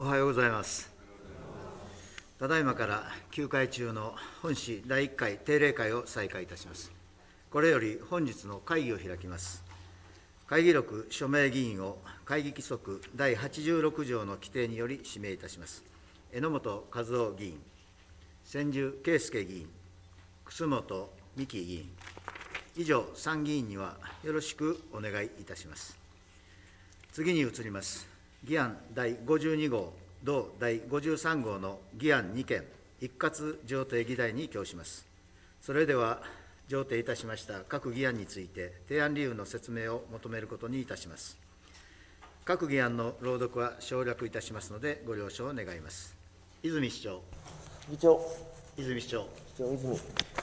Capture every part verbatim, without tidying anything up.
おはようございます。ただいまから休会中の本市だいいっかい定例会を再開いたします。これより本日の会議を開きます。会議録署名議員を会議規則だいはちじゅうろく条の規定により指名いたします。榎本和夫議員、千住圭介議員、楠本美樹議員、以上さん議員にはよろしくお願いいたします。次に移ります。議案だいごじゅうに号、同だいごじゅうさん号の議案に件、一括上呈議題に供します。それでは、上呈いたしました各議案について、提案理由の説明を求めることにいたします。各議案の朗読は省略いたしますので、ご了承を願います。泉市長。 議長。 泉市長。 市長、泉。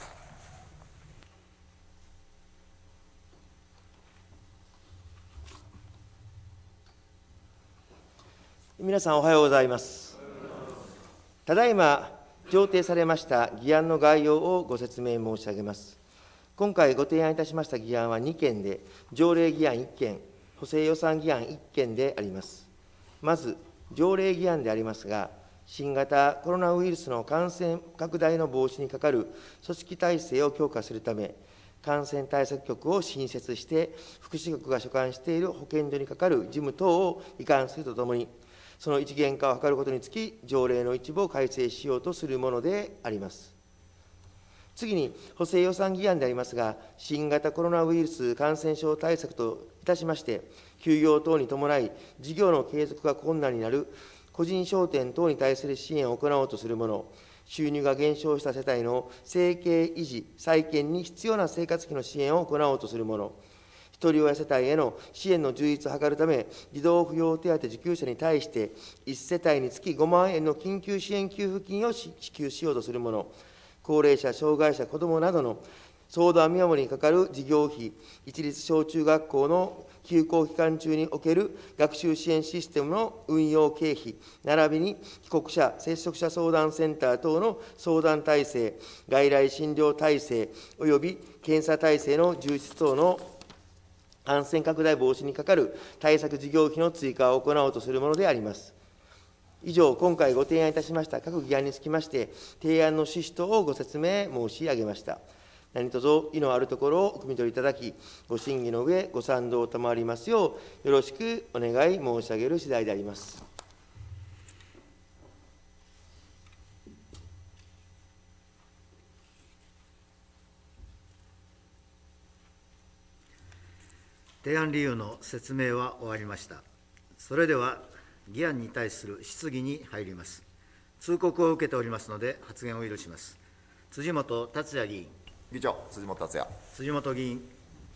皆さんおはようございます。ただいま上呈されました議案の概要をご説明申し上げます。今回ご提案いたしました議案はに件で、条例議案いっ件、補正予算議案いっ件であります。まず、条例議案でありますが、新型コロナウイルスの感染拡大の防止にかかる組織体制を強化するため、感染対策局を新設して、福祉局が所管している保健所にかかる事務等を移管するとともに、その一元化を図ることにつき、条例の一部を改正しようとするものであります。次に、補正予算議案でありますが、新型コロナウイルス感染症対策といたしまして、休業等に伴い、事業の継続が困難になる個人商店等に対する支援を行おうとするもの、収入が減少した世帯の生計維持、再建に必要な生活費の支援を行おうとするもの、ひとり親世帯への支援の充実を図るため、児童扶養手当受給者に対して、いち世帯につきごまん円の緊急支援給付金を支給しようとするもの、高齢者、障害者、子どもなどの相談見守りにかかる事業費、一律小中学校の休校期間中における学習支援システムの運用経費、並びに帰国者、接触者相談センター等の相談体制、外来診療体制、および検査体制の充実等の感染拡大防止にかかる対策事業費の追加を行おうとするものであります。以上、今回ご提案いたしました各議案につきまして、提案の趣旨等をご説明申し上げました。何卒、意のあるところをお汲み取りいただき、ご審議の上、ご賛同を賜りますよう、よろしくお願い申し上げる次第であります。 提案理由の説明は終わりました。それでは、議案に対する質疑に入ります。通告を受けておりますので、発言を許します。辻元達也議員。 議長、辻元達也。 辻元議員。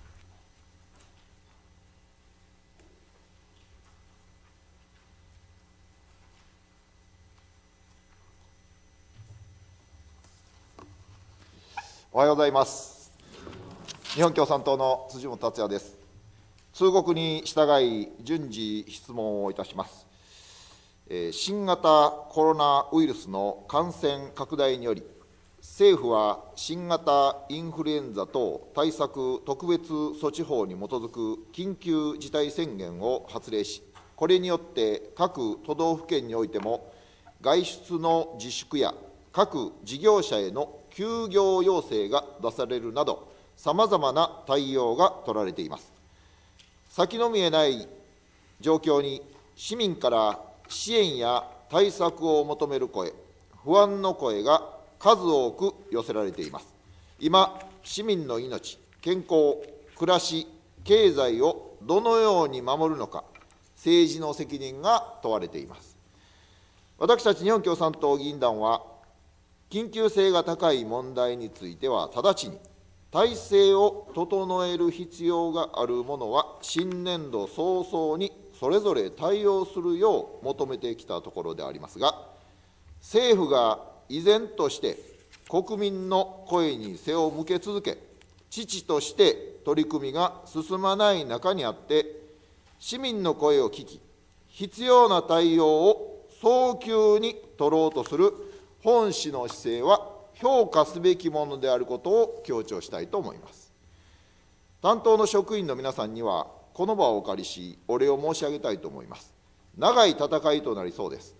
おはようございます。日本共産党の辻元達也です。通告に従い、順次質問をいたします。新型コロナウイルスの感染拡大により、政府は新型インフルエンザ等対策特別措置法に基づく緊急事態宣言を発令し、これによって各都道府県においても、外出の自粛や各事業者への休業要請が出されるなど、さまざまな対応が取られています。先の見えない状況に、市民から支援や対策を求める声、不安の声が数多く寄せられています。今、市民の命、健康、暮らし、経済をどのように守るのか、政治の責任が問われています。私たち日本共産党議員団は、緊急性が高い問題については、直ちに体制を整える必要があるものは、新年度早々にそれぞれ対応するよう求めてきたところでありますが、政府が依然として国民の声に背を向け続け、遅々として取り組みが進まない中にあって、市民の声を聞き、必要な対応を早急に取ろうとする本市の姿勢は評価すべきものであることを強調したいと思います。担当の職員の皆さんには、この場をお借りし、お礼を申し上げたいと思います。長い戦いとなりそうです。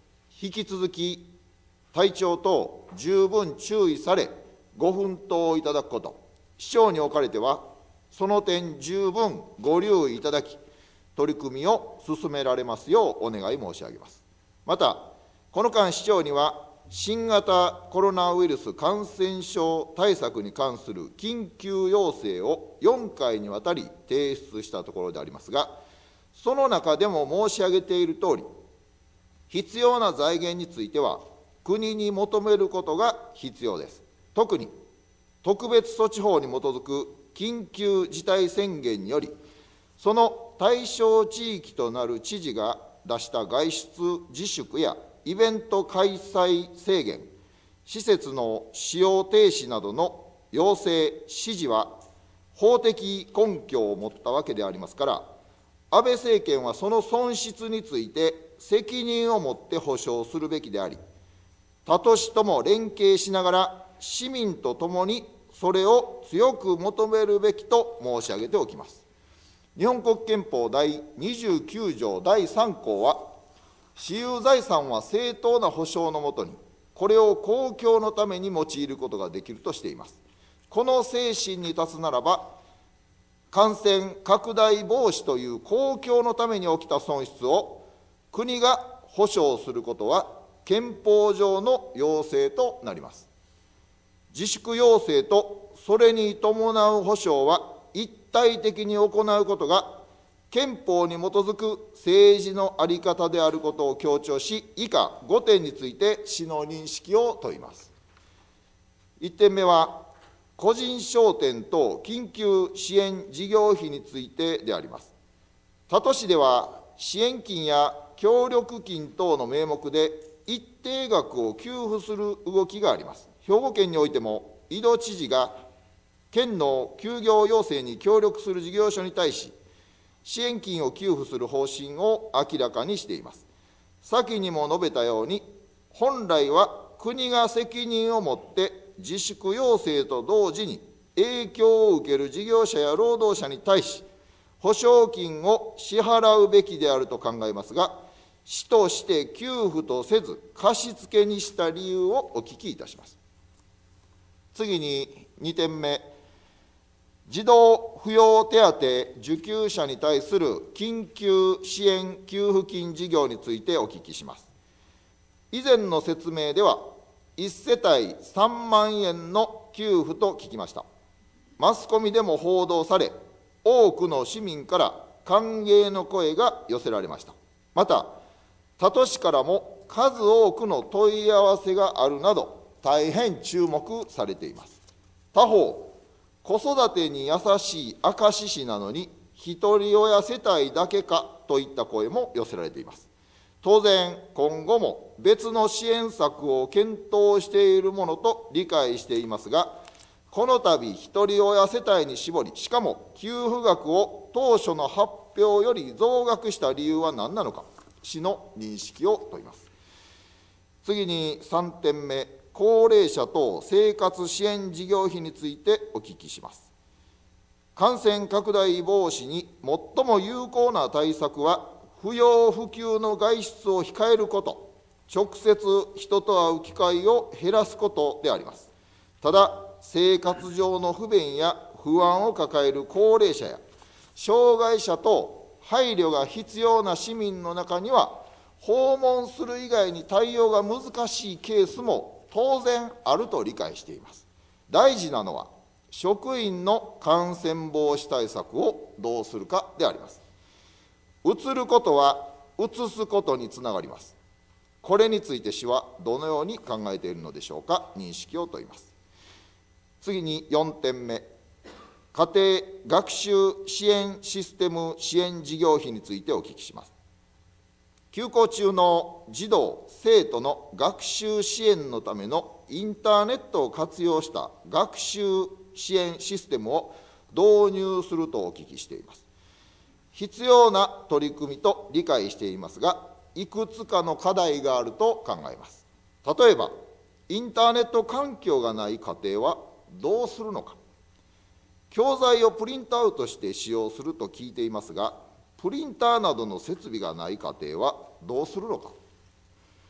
引き続き体調等十分注意され、ご奮闘いただくこと、市長におかれては、その点十分ご留意いただき、取り組みを進められますようお願い申し上げます。また、この間、市長には、新型コロナウイルス感染症対策に関する緊急要請をよんかいにわたり提出したところでありますが、その中でも申し上げているとおり、必要な財源については、国に求めることが必要です。特に、特別措置法に基づく緊急事態宣言により、その対象地域となる知事が出した外出自粛やイベント開催制限、施設の使用停止などの要請、指示は法的根拠を持ったわけでありますから、安倍政権はその損失について責任を持って補償するべきであり、他都市とも連携しながら、市民とともにそれを強く求めるべきと申し上げておきます。日本国憲法第にじゅうきゅう条第さん項は、私有財産は正当な保障のもとに、これを公共のために用いることができるとしています。この精神に立つならば、感染拡大防止という公共のために起きた損失を国が保障することは、憲法上の要請となります。自粛要請とそれに伴う保障は一体的に行うことが憲法に基づく政治の在り方であることを強調し、以下ごてんについて市の認識を問います。いってんめは、個人商店等緊急支援事業費についてであります。他都市では支援金や協力金等の名目で一定額を給付する動きがあります。兵庫県においても、井戸知事が県の休業要請に協力する事業所に対し、支援金を給付する方針を明らかにしています。先にも述べたように、本来は国が責任を持って自粛要請と同時に影響を受ける事業者や労働者に対し、補償金を支払うべきであると考えますが、市として給付とせず、貸付にした理由をお聞きいたします。次ににてんめ、児童扶養手当受給者に対する緊急支援給付金事業についてお聞きします。以前の説明では、いち世帯さんまんえんの給付と聞きました。マスコミでも報道され、多くの市民から歓迎の声が寄せられました。また、他都市からも数多くの問い合わせがあるなど、大変注目されています。他方、子育てに優しい明石市なのに、ひとり親世帯だけかといった声も寄せられています。当然、今後も別の支援策を検討しているものと理解していますが、この度、ひとり親世帯に絞り、しかも給付額を当初の発表より増額した理由は何なのか、市の認識を問います。次にさんてんめ、高齢者等生活支援事業費についてお聞きします。感染拡大防止に最も有効な対策は、不要不急の外出を控えること、直接人と会う機会を減らすことであります。ただ、生活上の不便や不安を抱える高齢者や障害者等、配慮が必要な市民の中には、訪問する以外に対応が難しいケースも当然あると理解しています。大事なのは、職員の感染防止対策をどうするかであります。うつることはうつすことにつながります。これについて市はどのように考えているのでしょうか、認識を問います。次によんてんめ、家庭学習支援システム支援事業費についてお聞きします。休校中の児童・生徒の学習支援のためのインターネットを活用した学習支援システムを導入するとお聞きしています。必要な取り組みと理解していますが、いくつかの課題があると考えます。例えば、インターネット環境がない家庭はどうするのか。教材をプリントアウトして使用すると聞いていますが、プリンターなどの設備がない家庭はどうするのか。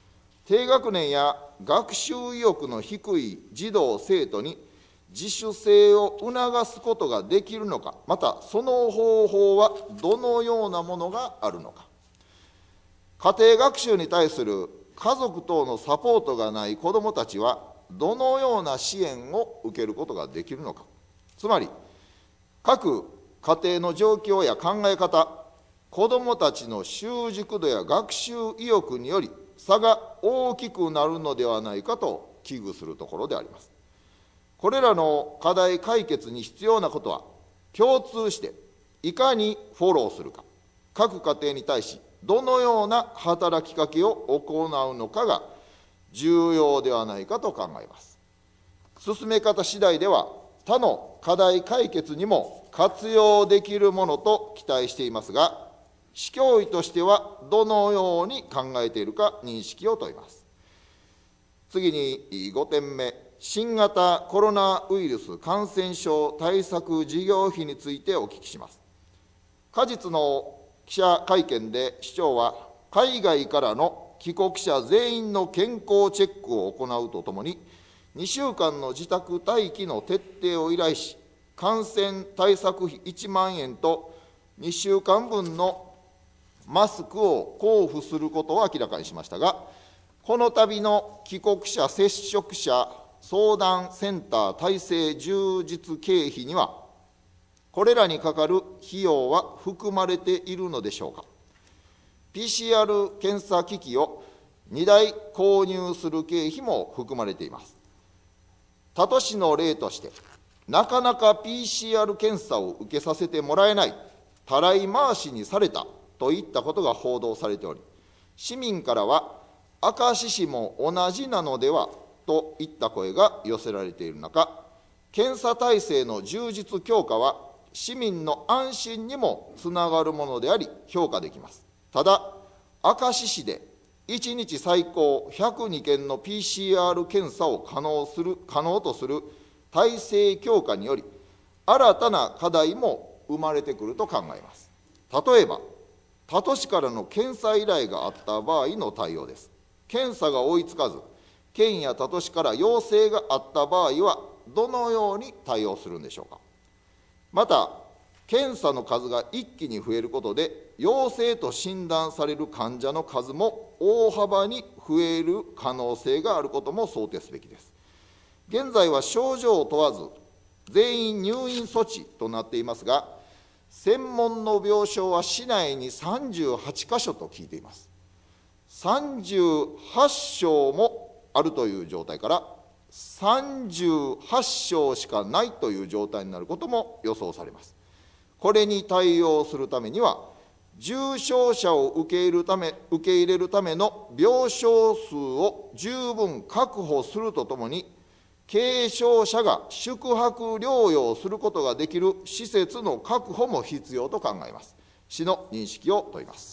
低学年や学習意欲の低い児童・生徒に自主性を促すことができるのか、またその方法はどのようなものがあるのか。家庭学習に対する家族等のサポートがない子どもたちは、どのような支援を受けることができるのか。つまり、各家庭の状況や考え方、子どもたちの習熟度や学習意欲により差が大きくなるのではないかと危惧するところであります。これらの課題解決に必要なことは、共通していかにフォローするか、各家庭に対しどのような働きかけを行うのかが重要ではないかと考えます。進め方次第では、他の課題解決にも活用できるものと期待していますが、市教委としてはどのように考えているか認識を問います。次にごてんめ、新型コロナウイルス感染症対策事業費についてお聞きします。過日の記者会見で市長は、海外からの帰国者全員の健康チェックを行うとともに、にしゅうかんの自宅待機の徹底を依頼し、感染対策費いちまんえんとにしゅうかんぶんのマスクを交付することを明らかにしましたが、この度の帰国者接触者相談センター体制充実経費には、これらにかかる費用は含まれているのでしょうか。ピーシーアール 検査機器をにだい購入する経費も含まれています。他都市の例として、なかなか ピーシーアール 検査を受けさせてもらえない、たらい回しにされたといったことが報道されており、市民からは、明石市も同じなのではといった声が寄せられている中、検査体制の充実強化は、市民の安心にもつながるものであり、評価できます。ただ、明石市でいちにち最高ひゃくにけんの ピーシーアール 検査を可能する可能とする体制強化により、新たな課題も生まれてくると考えます。例えば、他都市からの検査依頼があった場合の対応です。検査が追いつかず、県や他都市から要請があった場合は、どのように対応するんでしょうか。また、検査の数が一気に増えることで、陽性と診断される患者の数も大幅に増える可能性があることも想定すべきです。現在は症状を問わず、全員入院措置となっていますが、専門の病床は市内にさんじゅうはちかしょと聞いています。さんじゅうはち床もあるという状態から、さんじゅうはち床しかないという状態になることも予想されます。これに対応するためには、重症者を受け入れるため、受け入れるための病床数を十分確保するとともに、軽症者が宿泊療養することができる施設の確保も必要と考えます。市の認識を問います。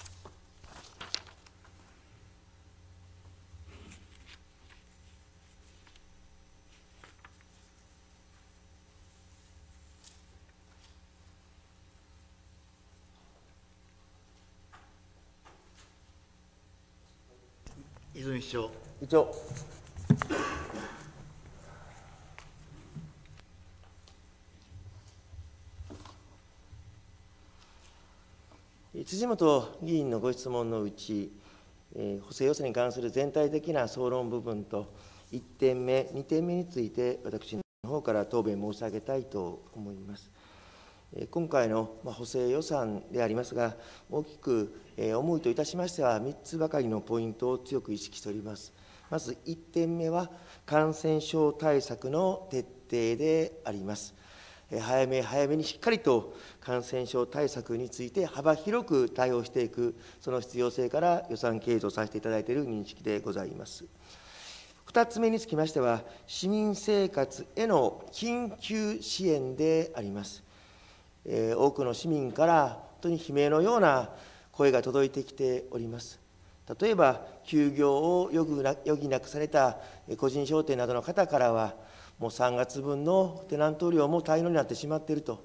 泉市長。 議長。辻元議員のご質問のうち、えー、補正予算に関する全体的な総論部分といってんめ、にてんめについて、私の方から答弁申し上げたいと思います。えー、今回の、まあ、補正予算でありますが、大きく、えー、思いといたしましては、みっつばかりのポイントを強く意識しております。まずいってんめは、感染症対策の徹底であります。早め早めにしっかりと感染症対策について幅広く対応していく、その必要性から予算計上させていただいている認識でございます。二つ目につきましては、市民生活への緊急支援であります。えー、多くの市民から本当に悲鳴のような声が届いてきております。例えば、休業を余儀な余儀なくされた個人商店などの方からは、もうさんがつぶんのテナント料も滞納になってしまっていると、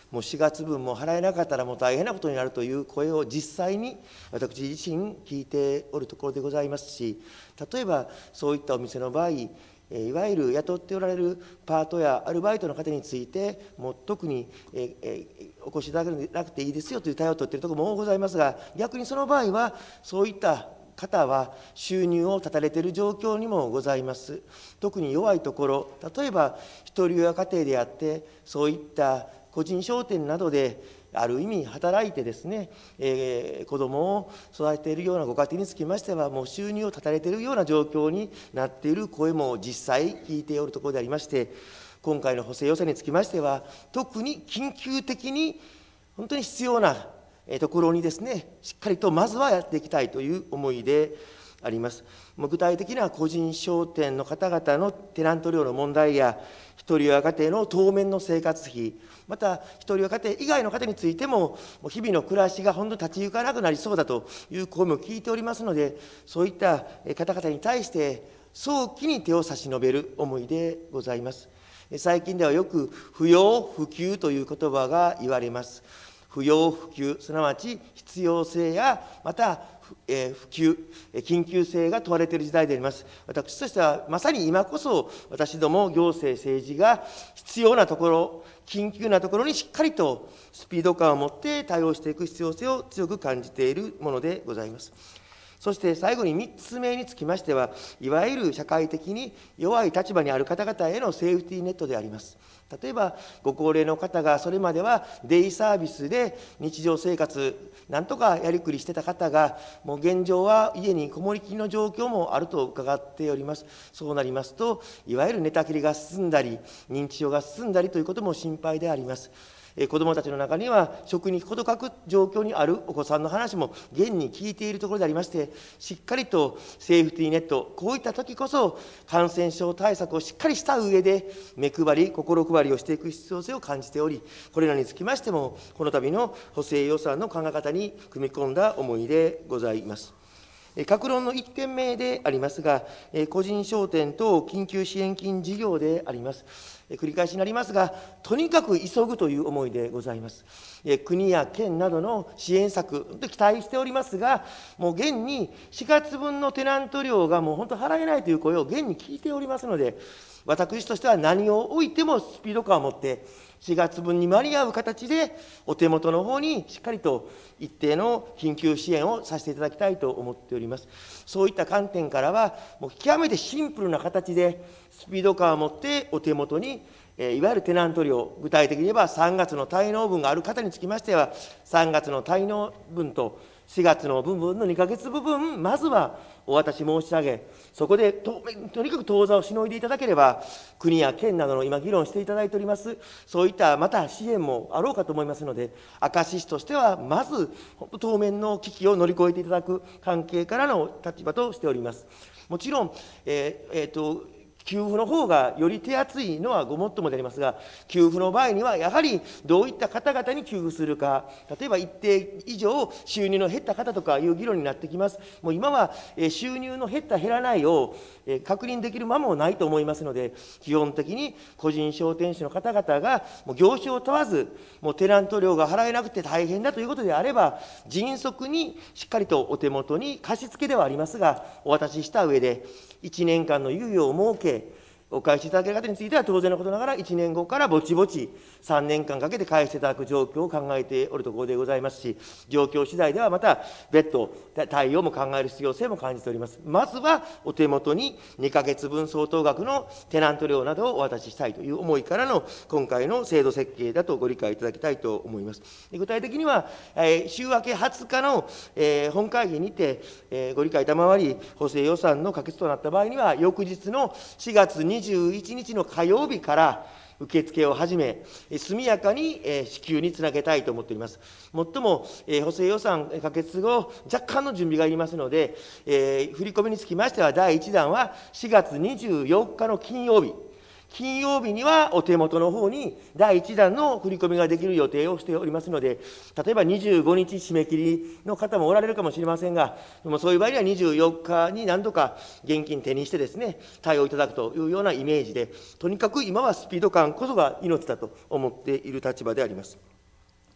もうしがつぶんも払えなかったらもう大変なことになるという声を実際に私自身聞いておるところでございますし、例えばそういったお店の場合、いわゆる雇っておられるパートやアルバイトの方について、もう特にええお越しいただけなくていいですよという対応を取っているところもございますが、逆にその場合は、そういった方は収入を断たれている状況にもございます。特に弱いところ、例えば一人親家庭であって、そういった個人商店などである意味働いてですね、えー、子どもを育てているようなご家庭につきましては、もう収入を断たれているような状況になっている声も実際聞いておるところでありまして、今回の補正予算につきましては、特に緊急的に本当に必要なところにですね、しっかりとまずはやっていきたいという思いであります。もう具体的な個人商店の方々のテナント料の問題や、一人親家庭の当面の生活費、また一人親家庭以外の方についても、日々の暮らしが本当に立ち行かなくなりそうだという声も聞いておりますので、そういった方々に対して早期に手を差し伸べる思いでございます。最近ではよく不要不急という言葉が言われます。不要不急、すなわち必要性やまたえー、普及、緊急性が問われている時代であります。私としては、まさに今こそ、私ども行政、政治が必要なところ、緊急なところにしっかりとスピード感を持って対応していく必要性を強く感じているものでございます。そして最後にみっつめにつきましては、いわゆる社会的に弱い立場にある方々へのセーフティーネットであります。例えば、ご高齢の方がそれまではデイサービスで日常生活、なんとかやりくりしてた方が、もう現状は家にこもりきりの状況もあると伺っております。そうなりますと、いわゆる寝たきりが進んだり、認知症が進んだりということも心配であります。子どもたちの中には、食に事欠く状況にあるお子さんの話も現に聞いているところでありまして、しっかりとセーフティーネット、こういった時こそ、感染症対策をしっかりした上で、目配り、心配りをしていく必要性を感じており、これらにつきましても、この度の補正予算の考え方に組み込んだ思いでございます。各論のいってんめでありますが、個人商店等緊急支援金事業であります。繰り返しになりますが、とにかく急ぐという思いでございます。国や県などの支援策、期待しておりますが、もう現にしがつぶんのテナント料がもう本当払えないという声を現に聞いておりますので、私としては何をおいてもスピード感を持って、しがつぶんに間に合う形で、お手元の方にしっかりと一定の緊急支援をさせていただきたいと思っております。そういった観点からは、もう極めてシンプルな形で、スピード感を持ってお手元に、えー、いわゆるテナント料、具体的に言えばさんがつの滞納分がある方につきましては、さんがつの滞納分としがつの分分のにかげつぶ分、まずはお渡し申し上げ、そこで と, とにかく当座をしのいでいただければ、国や県などの今、議論していただいております、そういったまた支援もあろうかと思いますので、明石市としては、まず当面の危機を乗り越えていただく関係からの立場としております。もちろん、えーえーと給付の方がより手厚いのはごもっともでありますが、給付の場合にはやはりどういった方々に給付するか、例えば一定以上収入の減った方とかいう議論になってきます。もう今は収入の減った減らないを確認できる間もないと思いますので、基本的に個人商店主の方々がもう業種を問わず、もうテナント料が払えなくて大変だということであれば、迅速にしっかりとお手元に貸し付けではありますが、お渡しした上で、いちねんかんの猶予を設け、お返しいただける方については当然のことながら、いちねんごからぼちぼちさんねんかんかけて返していただく状況を考えておるところでございますし、状況次第ではまた別途対応も考える必要性も感じております。まずはお手元ににかげつぶん相当額のテナント料などをお渡ししたいという思いからの今回の制度設計だとご理解いただきたいと思います。具体的には、えー、週明けはつかの、えー、本会議にて、えー、ご理解賜り、補正予算の可決となった場合には、翌日のしがつにじゅういちにちの火曜日から受付を始め、速やかに支給につなげたいと思っております。もっとも、補正予算可決後、若干の準備がいりますので、えー、振り込みにつきましては、だいいちだんはしがつにじゅうよっかの金曜日、金曜日にはお手元の方にだいいちだんの振り込みができる予定をしておりますので、例えばにじゅうごにち締め切りの方もおられるかもしれませんが、でもそういう場合にはにじゅうよっかに何度か現金手にしてですね、対応いただくというようなイメージで、とにかく今はスピード感こそが命だと思っている立場であります。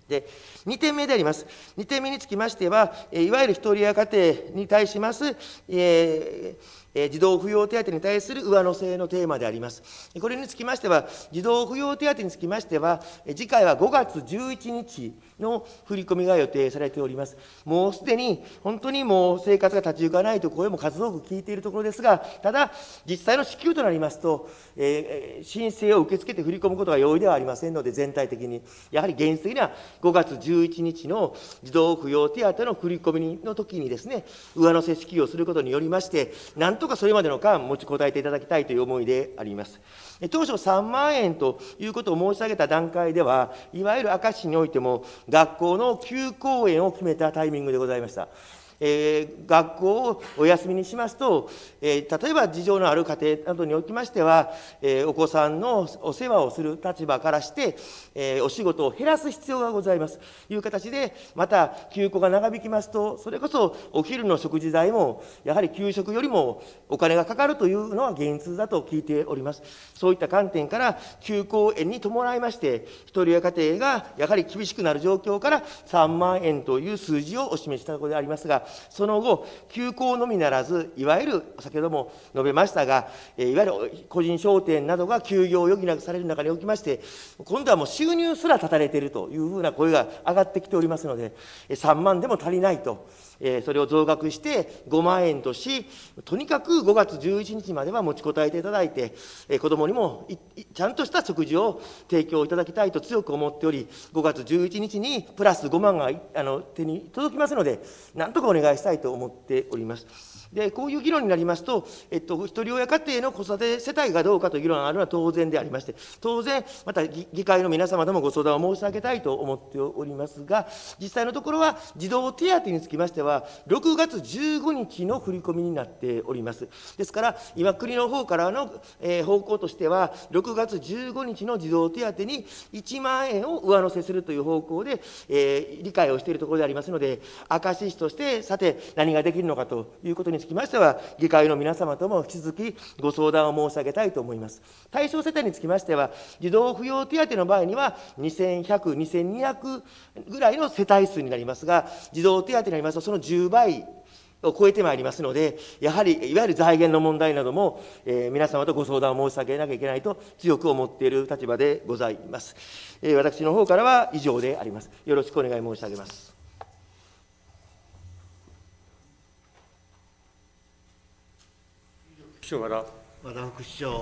でにてんめであります。にてんめにつきましては、いわゆるひとり親家庭に対します、えー児童扶養手当に対する上乗せのテーマであります。これにつきましては、児童扶養手当につきましては、次回はごがつじゅういちにちの振り込みが予定されております。もうすでに本当にもう生活が立ち行かないという声も数多く聞いているところですが、ただ、実際の支給となりますと、えー、申請を受け付けて振り込むことが容易ではありませんので、全体的に、やはり現実的にはごがつじゅういちにちの児童扶養手当の振り込みの時にですね、上乗せ支給をすることによりまして、なんとかそれまでの間、持ちこたえていただきたいという思いであります。当初さんまんえんということを申し上げた段階では、いわゆる明石市においても、学校の休校園を決めたタイミングでございました。えー、学校をお休みにしますと、えー、例えば事情のある家庭などにおきましては、えー、お子さんのお世話をする立場からして、えー、お仕事を減らす必要がございますという形で、また休校が長引きますと、それこそお昼の食事代も、やはり給食よりもお金がかかるというのは現実だと聞いております。そういった観点から、休校園に伴いまして、ひとり親家庭がやはり厳しくなる状況からさんまんえんという数字をお示したところでありますが、その後、休校のみならず、いわゆる先ほども述べましたが、いわゆる個人商店などが休業を余儀なくされる中におきまして、今度はもう収入すら断たれているというふうな声が上がってきておりますので、さんまんでも足りないと。それを増額してごまんえんとし、とにかくごがつじゅういちにちまでは持ちこたえていただいて、子どもにもちゃんとした食事を提供いただきたいと強く思っており、ごがつじゅういちにちにプラスごまんがあの手に届きますので、なんとかお願いしたいと思っております。でこういう議論になりますと、えっと、ひとり親家庭の子育て世帯がどうかという議論があるのは当然でありまして、当然、また議会の皆様ともご相談を申し上げたいと思っておりますが、実際のところは、児童手当につきましては、ろくがつじゅうごにちの振り込みになっております。ですから、今、国の方からの、えー、方向としては、ろくがつじゅうごにちの児童手当にいちまんえんを上乗せするという方向で、えー、理解をしているところでありますので、明石市として、さて、何ができるのかということにつきましては、議会の皆様とも引き続きご相談を申し上げたいと思います。対象世帯につきましては、児童扶養手当の場合には、にせんひゃく、にせんにひゃくぐらいの世帯数になりますが、児童手当になりますと、そのじゅうばいを超えてまいりますので、やはりいわゆる財源の問題なども、えー、皆様とご相談を申し上げなきゃいけないと強く思っている立場でございます。えー、私の方からは以上であります。よろしくお願い申し上げます。 和田副市長。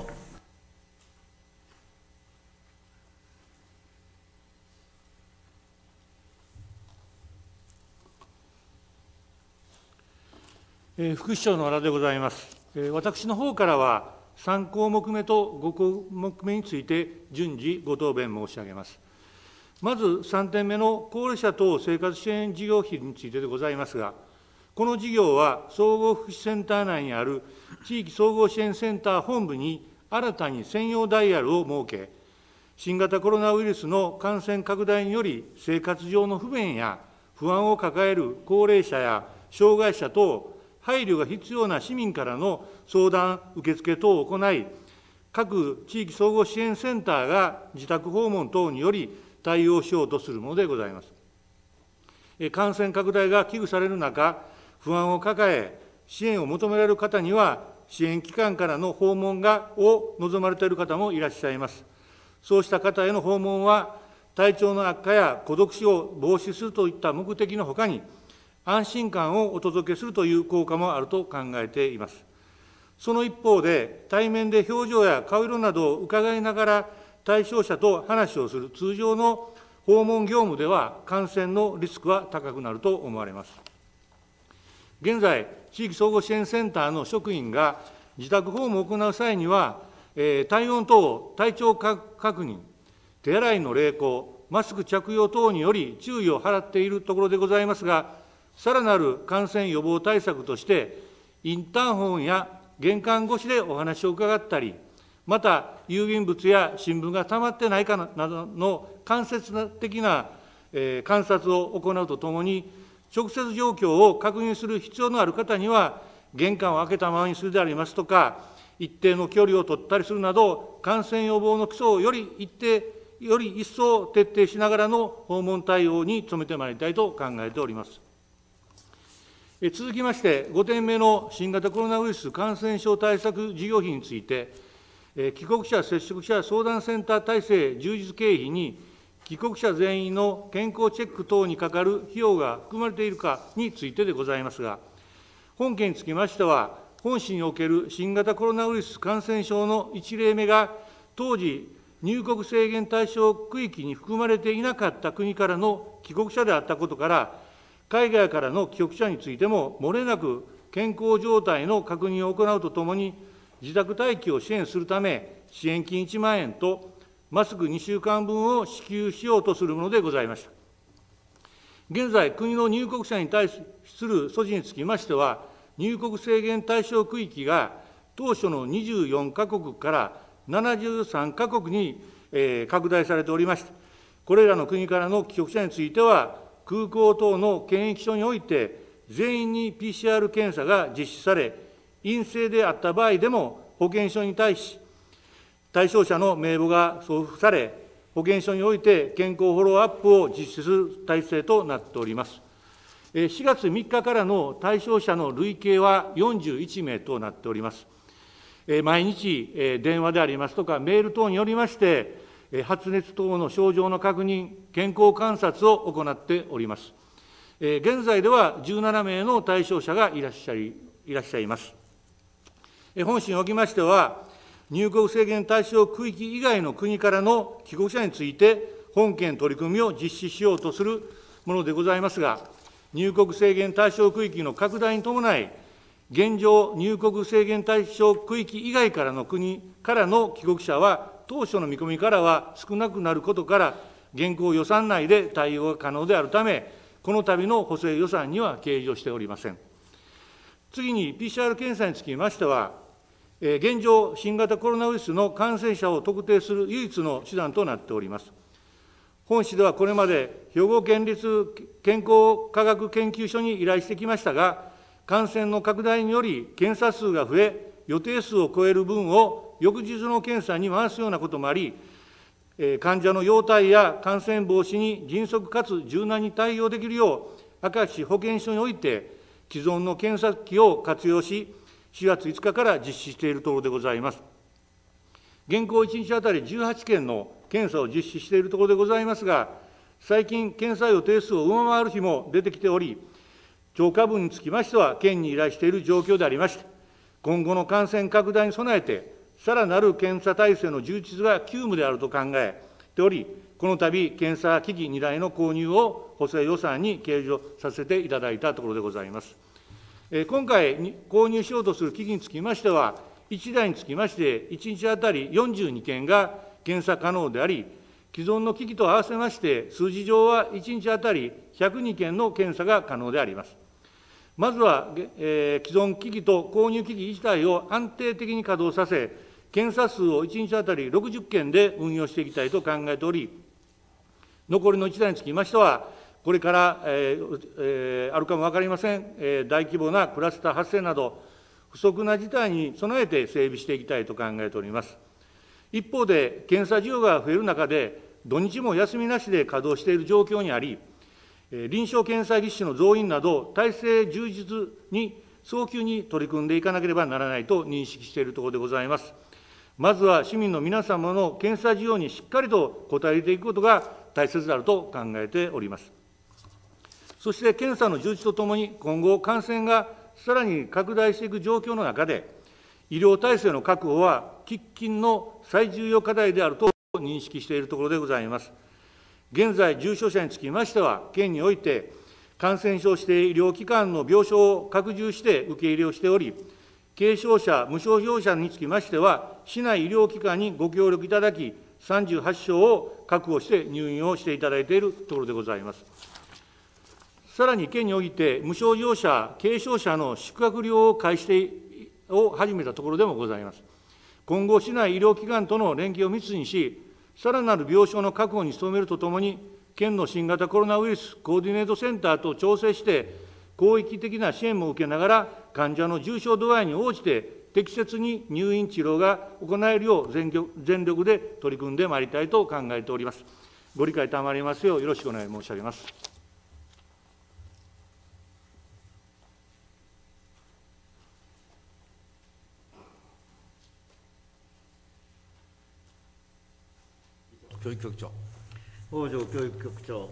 えー、副市長の和田でございます。えー、私の方からは、さんこうもくめとごこうもくめについて順次ご答弁申し上げます。まずさんてんめの高齢者等生活支援事業費についてでございますが、この事業は総合福祉センター内にある地域総合支援センター本部に新たに専用ダイヤルを設け、新型コロナウイルスの感染拡大により生活上の不便や不安を抱える高齢者や障害者等、配慮が必要な市民からの相談、受付等を行い、各地域総合支援センターが自宅訪問等により対応しようとするものでございます。感染拡大が危惧される中、不安を抱え、支援を求められる方には、支援機関からの訪問がを望まれている方もいらっしゃいます。そうした方への訪問は、体調の悪化や孤独死を防止するといった目的のほかに、安心感をお届けするという効果もあると考えています。その一方で、対面で表情や顔色などを伺いながら、対象者と話をする通常の訪問業務では、感染のリスクは高くなると思われます。現在、地域総合支援センターの職員が自宅訪問を行う際には、えー、体温等、体調確認、手洗いの励行、マスク着用等により注意を払っているところでございますが、さらなる感染予防対策として、インターホンや玄関越しでお話を伺ったり、また郵便物や新聞がたまってないかなどの間接的な、えー、観察を行うとともに、直接状況を確認する必要のある方には、玄関を開けたままにするでありますとか、一定の距離を取ったりするなど、感染予防の基礎をより一定、 より一層徹底しながらの訪問対応に努めてまいりたいと考えております。続きまして、ごてんめの新型コロナウイルス感染症対策事業費について、帰国者接触者相談センター体制充実経費に、帰国者全員の健康チェック等にかかる費用が含まれているかについてでございますが、本件につきましては、本市における新型コロナウイルス感染症の一例目が、当時、入国制限対象区域に含まれていなかった国からの帰国者であったことから、海外からの帰国者についても、漏れなく健康状態の確認を行うとともに、自宅待機を支援するため、支援金いちまんえんと、マスクにしゅうかんぶんを支給しようとするものでございました。現在、国の入国者に対する措置につきましては、入国制限対象区域が当初のにじゅうよんかこくからななじゅうさんかこくに拡大されておりまして、これらの国からの帰国者については、空港等の検疫所において、全員に ピーシーアール 検査が実施され、陰性であった場合でも、保健所に対し、対象者の名簿が送付され、保健所において健康フォローアップを実施する体制となっております。しがつみっかからの対象者の累計はよんじゅういちめいとなっております。毎日、電話でありますとか、メール等によりまして、発熱等の症状の確認、健康観察を行っております。現在ではじゅうななめいの対象者がいらっしゃい、いらっしゃいます。本市におきましては、入国制限対象区域以外の国からの帰国者について、本件取り組みを実施しようとするものでございますが、入国制限対象区域の拡大に伴い、現状、入国制限対象区域以外からの国からの帰国者は、当初の見込みからは少なくなることから、現行予算内で対応が可能であるため、この度の補正予算には計上しておりません。次に、ピーシーアール 検査につきましては、現状、新型コロナウイルスの感染者を特定する唯一の手段となっております。本市ではこれまで、兵庫県立健康科学研究所に依頼してきましたが、感染の拡大により検査数が増え、予定数を超える分を翌日の検査に回すようなこともあり、患者の容態や感染防止に迅速かつ柔軟に対応できるよう、明石保健所において、既存の検査機を活用し、しがついつかから実施しているところでございます。現行いちにちあたりじゅうはちけんの検査を実施しているところでございますが、最近、検査予定数を上回る日も出てきており、超過分につきましては、県に依頼している状況でありまして、今後の感染拡大に備えて、さらなる検査体制の充実が急務であると考えており、この度、検査機器にだいの購入を補正予算に計上させていただいたところでございます。今回、購入しようとする機器につきましては、いちだいにつきまして、いちにちあたりよんじゅうにけんが検査可能であり、既存の機器と合わせまして、数字上はいちにちあたりひゃくにけんの検査が可能であります。まずは、えー、既存機器と購入機器自体を安定的に稼働させ、検査数をいちにちあたりろくじゅっけんで運用していきたいと考えており、残りのいちだいにつきましては、これから、えーえー、あるかも分かりません、えー、大規模なクラスター発生など、不測な事態に備えて整備していきたいと考えております。一方で、検査需要が増える中で、土日も休みなしで稼働している状況にあり、臨床検査技師の増員など、体制充実に早急に取り組んでいかなければならないと認識しているところでございます。まずは市民の皆様の検査需要にしっかりと応えていくことが大切であると考えております。そして検査の充実とともに、今後、感染がさらに拡大していく状況の中で、医療体制の確保は喫緊の最重要課題であると認識しているところでございます。現在、重症者につきましては、県において、感染症指定医療機関の病床を拡充して受け入れをしており、軽症者、無症状者につきましては、市内医療機関にご協力いただき、さんじゅうはちしょうを確保して入院をしていただいているところでございます。さらに県において、無症状者、軽症者の宿泊療を開始を始めたところでもございます。今後、市内医療機関との連携を密にし、さらなる病床の確保に努めるとともに、県の新型コロナウイルスコーディネートセンターと調整して、広域的な支援も受けながら、患者の重症度合いに応じて、 適切に入院治療が行えるよう全力、全力で取り組んでまいりたいと考えております。ご理解賜りますよう、よろしくお願い申し上げます。 教育局長。 北条教育局長。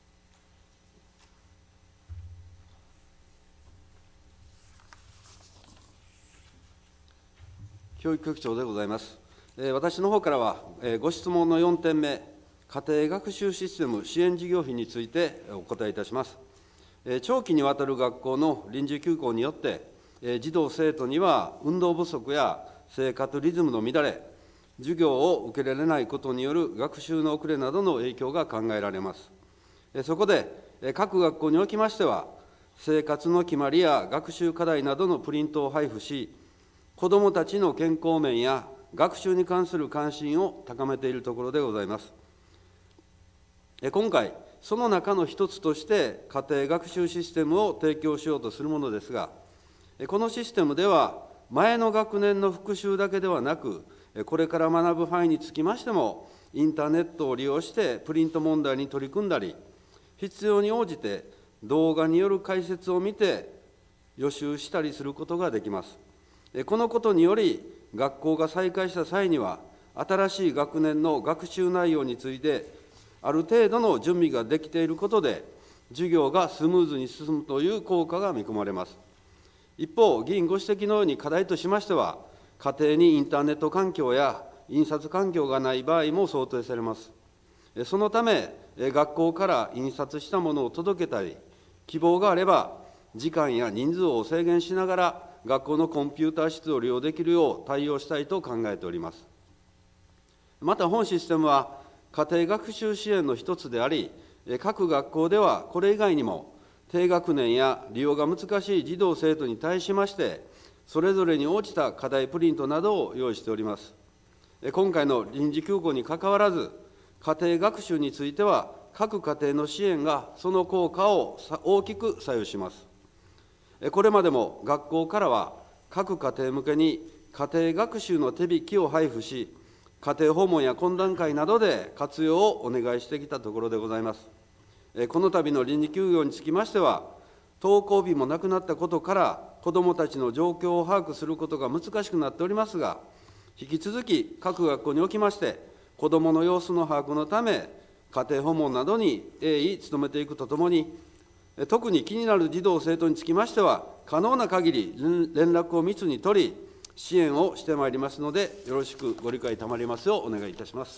教育局長でございます。私の方からは、ご質問のよんてんめ、家庭学習システム支援事業費についてお答えいたします。長期にわたる学校の臨時休校によって、児童・生徒には運動不足や生活リズムの乱れ、授業を受けられないことによる学習の遅れなどの影響が考えられます。そこで、各学校におきましては、生活の決まりや学習課題などのプリントを配布し、子どもたちの健康面や学習に関する関心を高めているところでございます。今回、その中の一つとして、家庭学習システムを提供しようとするものですが、このシステムでは、前の学年の復習だけではなく、これから学ぶ範囲につきましても、インターネットを利用してプリント問題に取り組んだり、必要に応じて動画による解説を見て予習したりすることができます。このことにより、学校が再開した際には、新しい学年の学習内容について、ある程度の準備ができていることで、授業がスムーズに進むという効果が見込まれます。一方、議員ご指摘のように課題としましては、家庭にインターネット環境や印刷環境がない場合も想定されます。そのため、学校から印刷したものを届けたり、希望があれば、時間や人数を制限しながら、学校のコンピューター室を利用できるよう対応したいと考えております。また、本システムは、家庭学習支援の一つであり、各学校ではこれ以外にも、低学年や利用が難しい児童・生徒に対しまして、それぞれに応じた課題プリントなどを用意しております。今回の臨時休校にかかわらず、家庭学習については、各家庭の支援がその効果を大きく左右します。これまでも学校からは、各家庭向けに家庭学習の手引きを配布し、家庭訪問や懇談会などで活用をお願いしてきたところでございます。この度の臨時休業につきましては、登校日もなくなったことから、子どもたちの状況を把握することが難しくなっておりますが、引き続き各学校におきまして、子どもの様子の把握のため、家庭訪問などに鋭意努めていくとともに、特に気になる児童・生徒につきましては、可能な限り連絡を密に取り、支援をしてまいりますので、よろしくご理解賜りますようお願いいたします。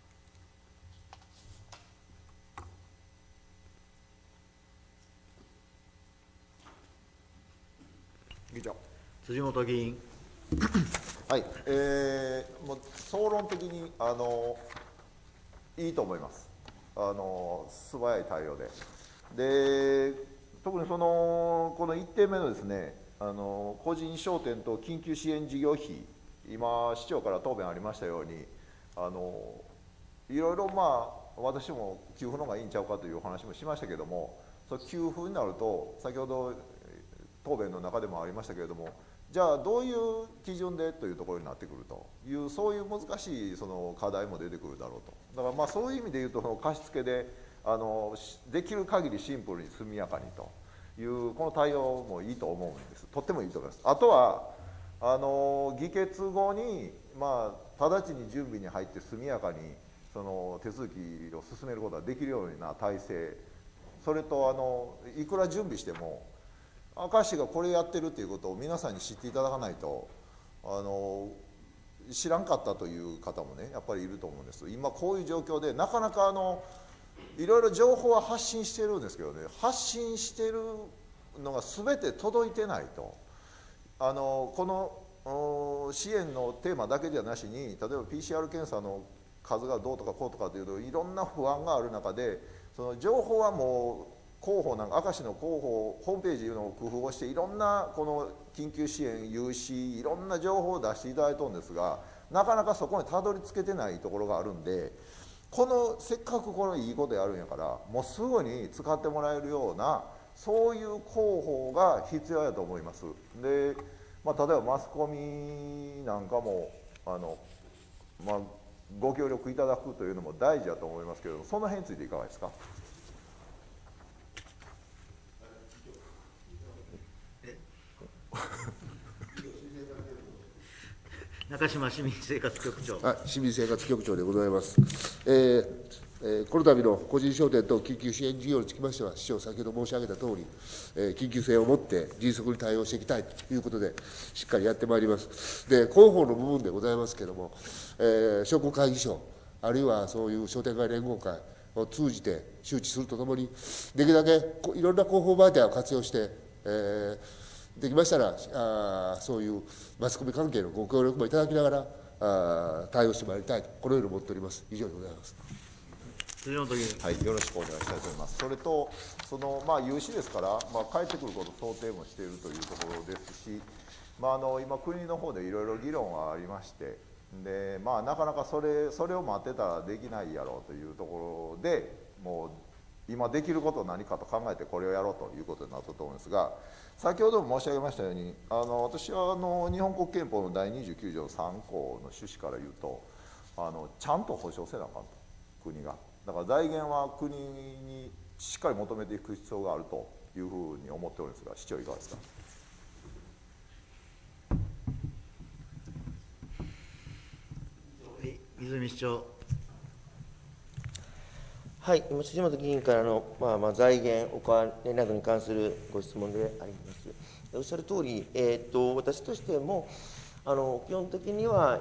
議長。 辻元議員。 はい、えー、もう総論的にあのいいと思います。あの素早い対応で。で、特にそのこのいってんめのですね、あの個人商店と緊急支援事業費、今、市長から答弁ありましたように、あのいろいろ、まあ、私も給付の方がいいんちゃうかというお話もしましたけれども、その給付になると、先ほど答弁の中でもありましたけれども、じゃあ、どういう基準でというところになってくるという、そういう難しいその課題も出てくるだろうと、だからまあそういう意味でいうと、その貸付であのできる限りシンプルに速やかにという、この対応もいいと思うんです、とってもいいと思います。あとはあの議決後に、まあ、直ちに準備に入って速やかにその手続きを進めることができるような体制、それとあのいくら準備しても、明石がこれやってるということを皆さんに知っていただかないと、あの知らんかったという方もね、やっぱりいると思うんです。今こういう状況で、なかなかあのいろいろ情報は発信してるんですけどね、発信してるのが全て届いてないと。あのこの支援のテーマだけじゃなしに、例えば ピーシーアール 検査の数がどうとかこうとかというと、いろんな不安がある中で、その情報はもう広報なんか、明石の広報ホームページの工夫をして、いろんなこの緊急支援、融資、いろんな情報を出していただいてるんですが、なかなかそこにたどり着けてないところがあるんで、このせっかくこのいいことやるんやから、もうすぐに使ってもらえるような、そういう広報が必要やと思います。で、 まあ、例えばマスコミなんかもあの、まあ、ご協力いただくというのも大事だと思いますけれども、その辺についていかがですか。 中島市民生活局長。 あ、市民生活局長でございます。えーえー、この度の個人商店等緊急支援事業につきましては、市長、先ほど申し上げたとおり、えー、緊急性を持って迅速に対応していきたいということで、しっかりやってまいります。で、広報の部分でございますけれども、えー、商工会議所、あるいはそういう商店街連合会を通じて周知するとともに、できるだけいろんな広報媒体を活用して、えーできましたらあ、そういうマスコミ関係のご協力もいただきながら、あ対応してまいりたいと、このように思っております。以上でございます。 辻元議員。 はい、よろしくお願いしたいと思います。それと、そのまあ、有志ですから、まあ、帰ってくることを想定もしているというところですし、まあ、あの今、国の方でいろいろ議論はありまして、でまあ、なかなかそれそれを待ってたらできないやろうというところで、もう今できることは何かと考えて、これをやろうということになったと思うんですが、先ほども申し上げましたように、あの私はあの日本国憲法の第にじゅうきゅう条さん項の趣旨から言うと、あのちゃんと保障せなあかんと、国が。だから財源は国にしっかり求めていく必要があるというふうに思っておるんですが、市長、いかがですか。 泉市長。 はい、今、辻元議員からの、まあ、まあ財源、お金などに関するご質問であります。おっしゃるとおり、えー、っと私としても、あの基本的には、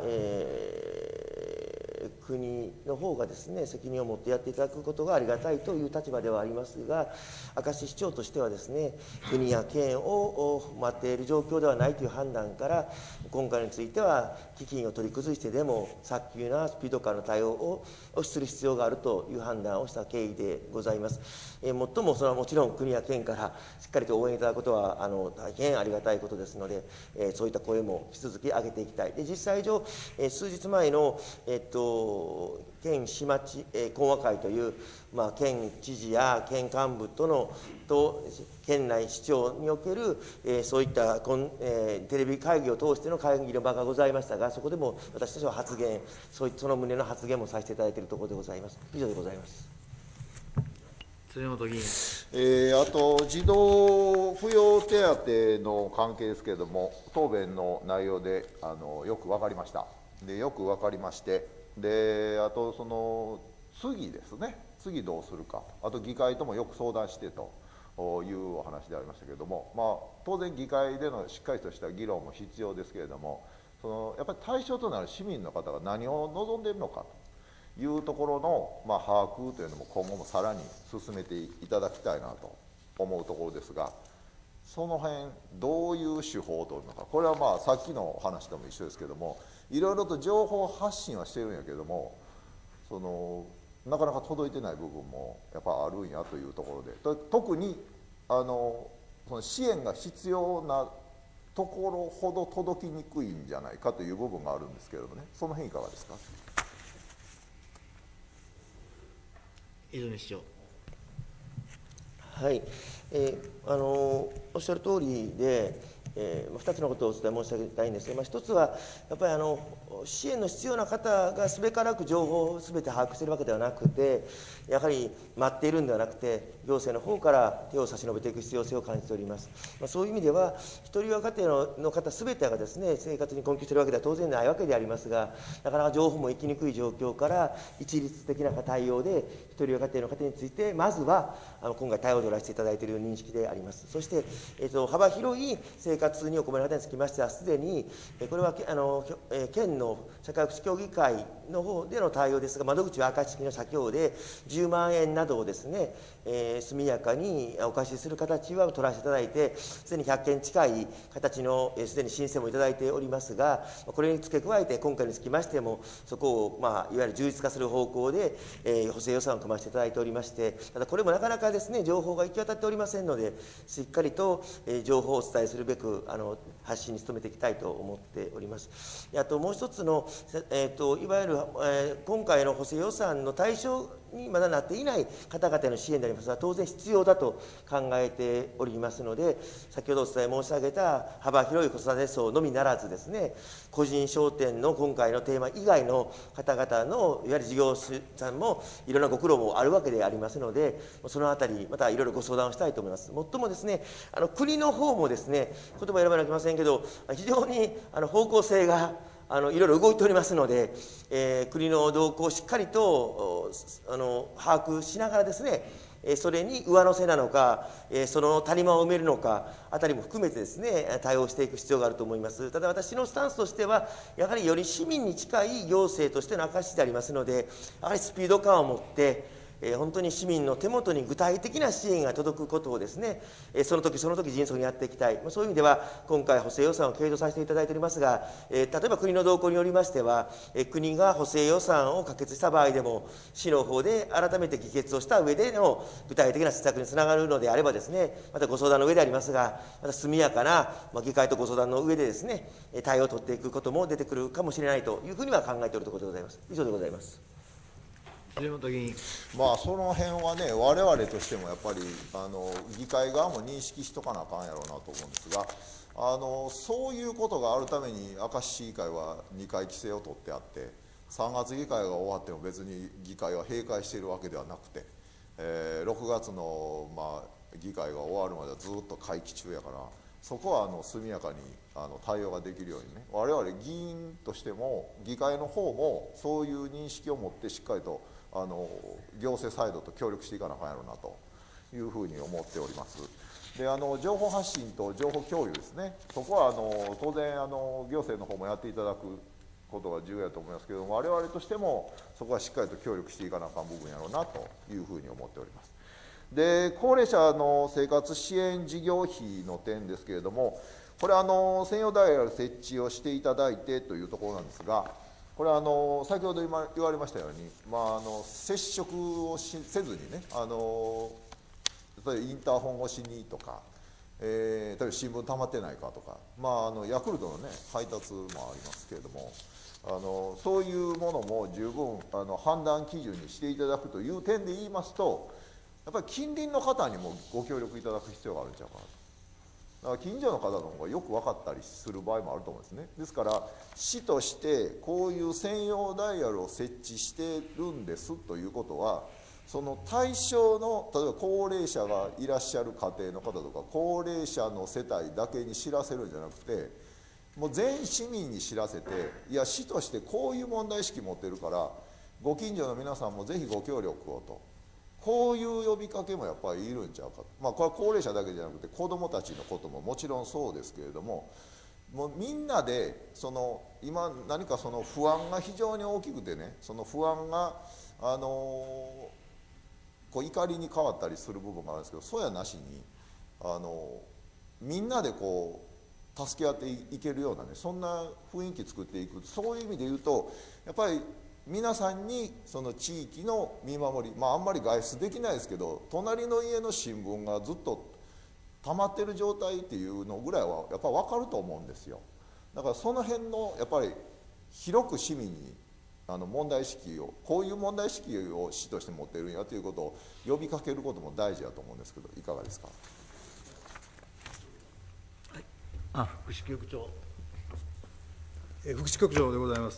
えー、国の方がですね、責任を持ってやっていただくことがありがたいという立場ではありますが、明石市長としてはですね、国や県を待っている状況ではないという判断から、今回については、基金を取り崩してでも、早急なスピード感の対応をする必要があるという判断をした経緯でございます。えー、もっとも、それはもちろん国や県からしっかりと応援いただくことは、あの大変ありがたいことですので、えー、そういった声も引き続き上げていきたい。で実際上、えー、数日前の、えー、っと県市町、えー、講和会という、まあ、県知事や県幹部とのと県内市長における、えー、そういったこん、えー、テレビ会議を通しての会議の場がございましたが、そこでも私たちは発言、そういその旨の発言もさせていただいているところでございます。以上でございます。 辻元議員。 えー、あと、児童扶養手当の関係ですけれども、答弁の内容であのよく分かりました。でよく分かりまして、であと、その次ですね、次どうするか、あと議会ともよく相談してというお話でありましたけれども、まあ、当然、議会でのしっかりとした議論も必要ですけれども、そのやっぱり対象となる市民の方が何を望んでいるのかというところの、まあ、把握というのも今後もさらに進めていただきたいなと思うところですが、その辺どういう手法を取るのか、これはまあさっきの話とも一緒ですけれども、いろいろと情報発信はしてるんやけれども、そのなかなか届いてない部分もやっぱあるんやというところで、と特にあのその支援が必要なところほど届きにくいんじゃないかという部分があるんですけれどもね、その辺いかがですか。 泉市長。 はい、えー、あのおっしゃる通りで、えー、ふたつのことをお伝え申し上げたいんですが、まあ、ひとつはやっぱりあの支援の必要な方がすべからく情報をすべて把握しているわけではなくて、やはり待っているんではなくて、行政の方から手を差し伸べていく必要性を感じております。まあ、そういう意味では、ひとり親家庭の方すべてがですね、生活に困窮しているわけでは当然ないわけでありますが、なかなか情報も行きにくい状況から、一律的な対応で、ひとり親家庭の方について、まずはあの今回、対応を取らせていただいている認識であります。そして、えー、と幅広い生活にお困りの方につきましては、すでに、これはあの県の社会福祉協議会の方での対応ですが、窓口は明石市の社協でじゅうまんえんなどをですね、えー、速やかにお貸しする形は取らせていただいて、すでにひゃっけん近い形のすでに申請もいただいておりますが、これに付け加えて、今回につきましても、そこを、まあ、いわゆる充実化する方向で、えー、補正予算を組ませていただいておりまして、ただこれもなかなかですね、情報が行き渡っておりませんので、しっかりと、えー、情報をお伝えするべく、あの発信に努めていきたいと思っております。あともう一つの、えーと、いわゆる、えー、今回の補正予算の対象にまだなっていない方々への支援でありますが、当然必要だと考えておりますので、先ほどお伝え申し上げた幅広い子育て層のみならずですね、個人商店の今回のテーマ以外の方々のいわゆる事業者さんもいろんなご苦労もあるわけでありますので、そのあたりまたいろいろご相談をしたいと思います。もっともですね、あの国の方もですね、言葉選ばなきゃいけませんけど、非常にあの方向性があのいろいろ動いておりますので、えー、国の動向をしっかりとあの把握しながらですね、それに上乗せなのか、その谷間を埋めるのかあたりも含めてですね、対応していく必要があると思います。ただ私のスタンスとしては、やはりより市民に近い行政としての証でありますので、やはりスピード感を持ってえー、本当に市民の手元に具体的な支援が届くことをですね、えー、その時その時迅速にやっていきたい、まあ、そういう意味では今回補正予算を計上させていただいておりますが、えー、例えば国の動向によりましては、えー、国が補正予算を可決した場合でも市の方で改めて議決をした上での具体的な施策につながるのであればですね、またご相談の上でありますが、また速やかな、まあ、議会とご相談の上でですね、対応を取っていくことも出てくるかもしれないというふうには考えておるところでございます。以上でございます。 辻元議員。 まあその辺はね、我々としてもやっぱりあの議会側も認識しとかなあかんやろうなと思うんですが、あのそういうことがあるために明石市議会はにかい規制を取ってあって、さんがつ議会が終わっても別に議会は閉会しているわけではなくて、えー、ろくがつの、まあ、議会が終わるまではずっと会期中やから、そこはあの速やかにあの対応ができるようにね、我々議員としても議会の方もそういう認識を持ってしっかりとあの行政サイドと協力していかなあかんやろうなというふうに思っております。であの情報発信と情報共有ですね、そこはあの当然あの行政の方もやっていただくことが重要だと思いますけれども、我々としてもそこはしっかりと協力していかなあかん部分やろうなというふうに思っております。で高齢者の生活支援事業費の点ですけれども、これあの専用ダイヤル設置をしていただいてというところなんですが、これあの先ほど言われましたように、まあ、あの接触をしせずにね、あの例えばインターホン越しにとか、えー、例えば新聞溜まってないかとか、まあ、あのヤクルトのね配達もありますけれども、あのそういうものも十分あの判断基準にしていただくという点で言いますと、やっぱり近隣の方にもご協力いただく必要があるんちゃうかなと。だから近所の方の方がよく分かったりする場合もあると思うんですね。ですから市としてこういう専用ダイヤルを設置してるんですということは、その対象の例えば高齢者がいらっしゃる家庭の方とか高齢者の世帯だけに知らせるんじゃなくて、もう全市民に知らせて、いや市としてこういう問題意識持ってるからご近所の皆さんもぜひご協力をと。こういう呼びかけもやっぱりいるんちゃうか、まあ、これは高齢者だけじゃなくて子どもたちのことももちろんそうですけれども、もうみんなでその今何かその不安が非常に大きくてね、その不安があのこう怒りに変わったりする部分があるんですけど、そうやなしにあのみんなでこう助け合っていけるようなね、そんな雰囲気作っていく、そういう意味で言うとやっぱり皆さんにその地域の見守り、まああんまり外出できないですけど、隣の家の新聞がずっと溜まってる状態っていうのぐらいはやっぱり分かると思うんですよ。だからその辺のやっぱり広く市民にあの問題意識を、こういう問題意識を市として持っているんやということを呼びかけることも大事だと思うんですけど、いかがですか。 はい、あ、福祉局長。 え福祉局長でございます。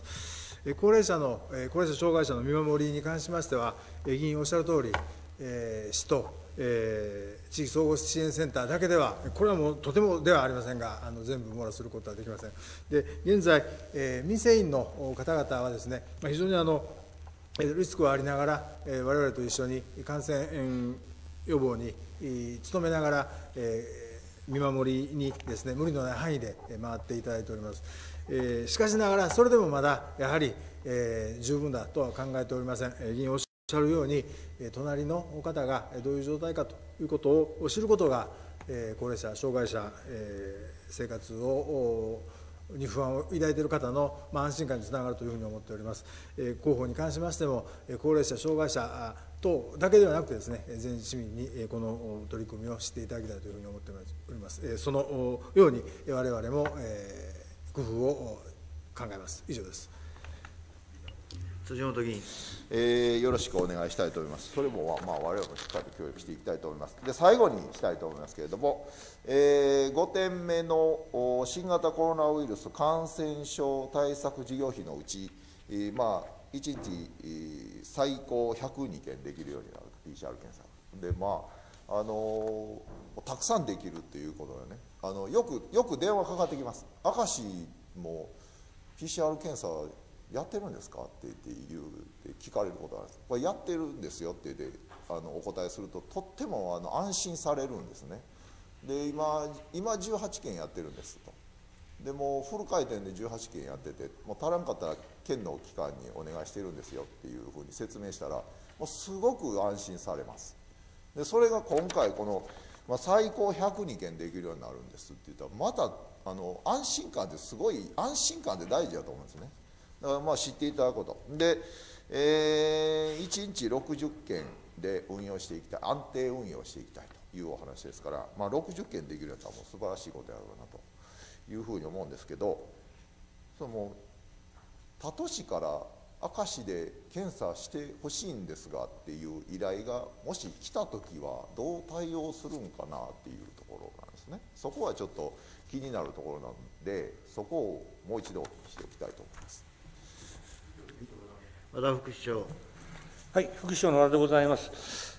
高齢者の、高齢者、障害者の見守りに関しましては、議員おっしゃるとおり、えー、市と、えー、地域総合支援センターだけでは、これはもうとてもではありませんが、あの全部網羅することはできません。で、現在、えー、民生委員の方々はですね、非常にあのリスクはありながら、えー、我々と一緒に感染予防に努めながら、えー、見守りにですね、無理のない範囲で回っていただいております。えー、しかしながら、それでもまだやはり、えー、十分だとは考えておりません。議員おっしゃるように、隣の方がどういう状態かということを知ることが、えー、高齢者、障害者、えー、生活をに不安を抱いている方の、まあ、安心感につながるというふうに思っております。えー、広報に関しましても、高齢者、障害者等だけではなくてですね、全市民にこの取り組みを知っていただきたいというふうに思っております。えー、そのように我々も、えー工夫を考えます。以上です。 辻元議員。 えーよろしくお願いしたいと思います。それも、まあ、我々もしっかり協力していきたいと思います。で、最後にしたいと思いますけれども、えーごてんめのお新型コロナウイルス感染症対策事業費のうち、えーまあ、いちにち、えー最高ひゃくにけんできるようになる、ピーシーアール 検査。で、まああのーたくさんできるっていうことでね、あのよくよく電話かかってきます。明石も ピーシーアール 検査やってるんですかって言って言うって聞かれることがあるんです。これやってるんですよって言ってあのお答えすると、とってもあの安心されるんですね。で、今今じゅうはちけんやってるんですと。でもうフル回転でじゅうはちけんやってて、もう足らんかったら県の機関にお願いしてるんですよっていうふうに説明したら、もうすごく安心されます。でそれが今回この、まあ、最高ひゃくにけんできるようになるんですって言ったら、またあの安心感ってすごい安心感って大事だと思うんですね。だからまあ知っていただくことで、えー、いちにちろくじゅっけんで運用していきたい、安定運用していきたいというお話ですから、まあ、ろくじゅっけんできるやつはもう素晴らしいことやろうなというふうに思うんですけど、その他都市から明石で検査してほしいんですがっていう依頼がもし来たときはどう対応するんかなっていうところなんですね。そこはちょっと気になるところなので、そこをもう一度しておきたいと思います。 和田副市長。 はい、副市長の和田でございます。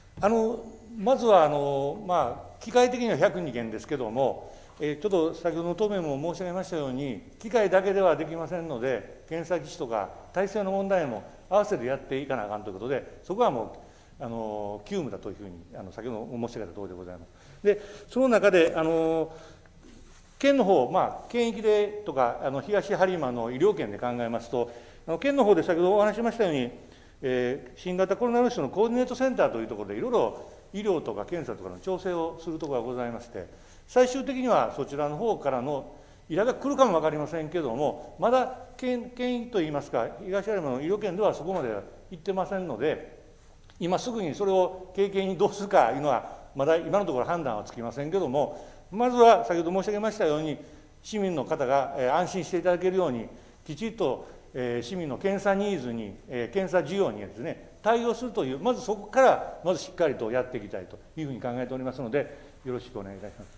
あのまずはあの、まあ、機械的にはひゃくにけんですけれども、えー、ちょっと先ほどの答弁も申し上げましたように、機械だけではできませんので、検査機器とか体制の問題も合わせてやっていかなあかんということで、そこはもうあの急務だというふうにあの先ほど申し上げたとおりでございます。で、その中であの県の方、まあ、県域でとかあの東播磨の医療圏で考えますと、あの県の方で先ほどお話ししましたように、えー、新型コロナウイルスのコーディネートセンターというところでいろいろ医療とか検査とかの調整をするところがございまして、最終的にはそちらの方からの依頼が来るかも分かりませんけれども、まだ県県域といいますか、東播磨の医療圏ではそこまでは行ってませんので、今すぐにそれを経験にどうするかいうのは、まだ今のところ判断はつきませんけれども、まずは先ほど申し上げましたように、市民の方が安心していただけるように、きちっと市民の検査ニーズに、検査需要にですね、対応するという、まずそこからまずしっかりとやっていきたいというふうに考えておりますので、よろしくお願いいたします。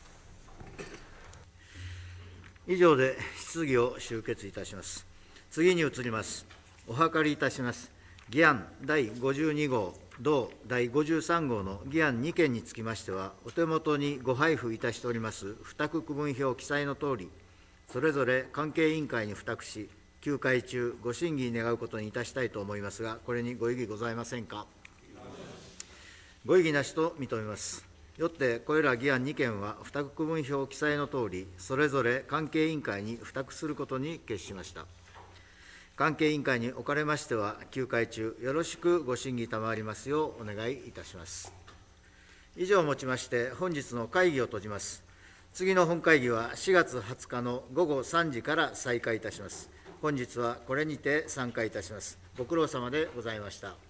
以上で質疑を終結いたします。次に移ります。お諮りいたします。議案だいごじゅうに号、同だいごじゅうさん号の議案にけんにつきましては、お手元にご配布いたしております付託区分表記載のとおり、それぞれ関係委員会に付託し、きゅうかい中、ご審議願うことにいたしたいと思いますが、これにご異議ございませんか。ご異議なしと認めます。よって、これら議案にけんは、付託区分表記載のとおり、それぞれ関係委員会に付託することに決しました。関係委員会におかれましては、きゅうかい中、よろしくご審議賜りますようお願いいたします。以上をもちまして、本日の会議を閉じます。次の本会議はしがつはつかのごごさんじから再開いたします。本日はこれにて散会いたします。ご苦労様でございました。